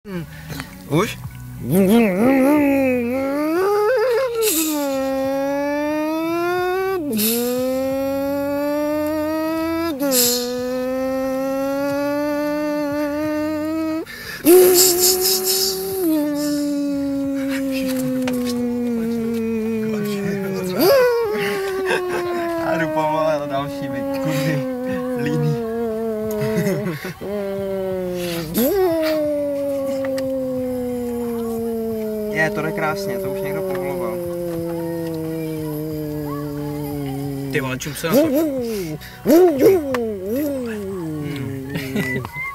Už? Já jdu pomalu na další kurvy líný. Je, to jde krásně, to už někdo povoloval. Ty vole, čum se na to.